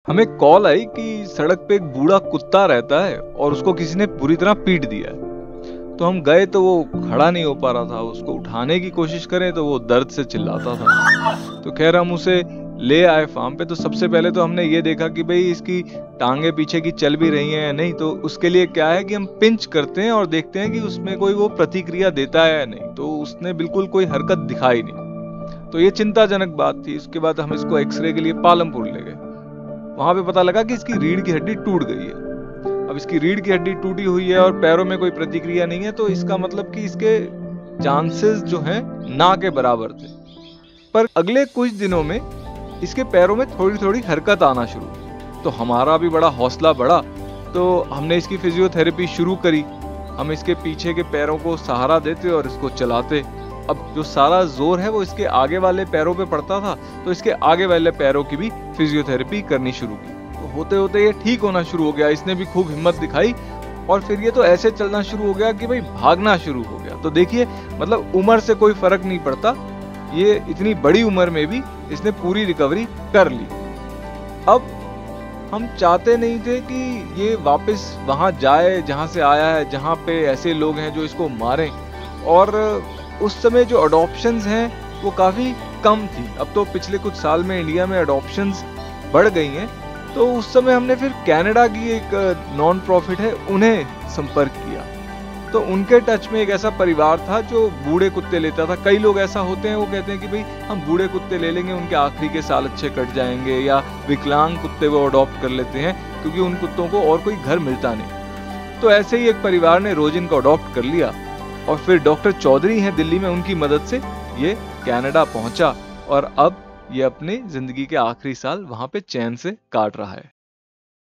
हमें कॉल आई कि सड़क पे एक बूढ़ा कुत्ता रहता है और उसको किसी ने बुरी तरह पीट दिया है। तो हम गए तो वो खड़ा नहीं हो पा रहा था, उसको उठाने की कोशिश करें तो वो दर्द से चिल्लाता था। तो खैर हम उसे ले आए फार्म पे। तो सबसे पहले तो हमने ये देखा कि भाई इसकी टांगे पीछे की चल भी रही हैं या नहीं। तो उसके लिए क्या है कि हम पिंच करते हैं और देखते हैं कि उसमें कोई वो प्रतिक्रिया देता है या नहीं। तो उसने बिल्कुल कोई हरकत दिखाई नहीं। तो ये चिंताजनक बात थी। उसके बाद हम इसको एक्सरे के लिए पालमपुर ले गए। वहां पे पता लगा कि इसकी रीढ़ की हड्डी टूट गई है। अब इसकी रीढ़ की हड्डी टूटी हुई है और पैरों में कोई प्रतिक्रिया नहीं है, तो इसका मतलब कि इसके चांसेस जो हैं ना के बराबर थे। पर अगले कुछ दिनों में इसके पैरों में थोड़ी थोड़ी हरकत आना शुरू हुई। तो हमारा भी बड़ा हौसला बढ़ा। तो हमने इसकी फिजियोथेरेपी शुरू करी। हम इसके पीछे के पैरों को सहारा देते और इसको चलाते। अब जो सारा जोर है वो इसके आगे वाले पैरों पे पड़ता था, तो इसके आगे वाले पैरों की भी फिजियोथेरेपी करनी शुरू की। तो होते होते ये ठीक होना शुरू हो गया। इसने भी खूब हिम्मत दिखाई और फिर ये तो ऐसे चलना शुरू हो गया कि भाई भागना शुरू हो गया। तो देखिए, मतलब उम्र से कोई फर्क नहीं पड़ता। ये इतनी बड़ी उम्र में भी इसने पूरी रिकवरी कर ली। अब हम चाहते नहीं थे कि ये वापस वहां जाए जहां से आया है, जहां पे ऐसे लोग हैं जो इसको मारें। और उस समय जो अडॉप्शंस हैं वो काफी कम थी। अब तो पिछले कुछ साल में इंडिया में अडॉप्शंस बढ़ गई हैं। तो उस समय हमने फिर कनाडा की एक नॉन प्रॉफिट है, उन्हें संपर्क किया। तो उनके टच में एक ऐसा परिवार था जो बूढ़े कुत्ते लेता था। कई लोग ऐसा होते हैं, वो कहते हैं कि भाई हम बूढ़े कुत्ते ले लेंगे, उनके आखिरी के साल अच्छे कट जाएंगे, या विकलांग कुत्ते वो अडॉप्ट कर लेते हैं क्योंकि उन कुत्तों को और कोई घर मिलता नहीं। तो ऐसे ही एक परिवार ने रोजिन को अडॉप्ट कर लिया और फिर डॉक्टर चौधरी हैं दिल्ली में, उनकी मदद से ये कनाडा पहुंचा और अब ये अपनी जिंदगी के आखिरी साल वहां पे चैन से काट रहा है।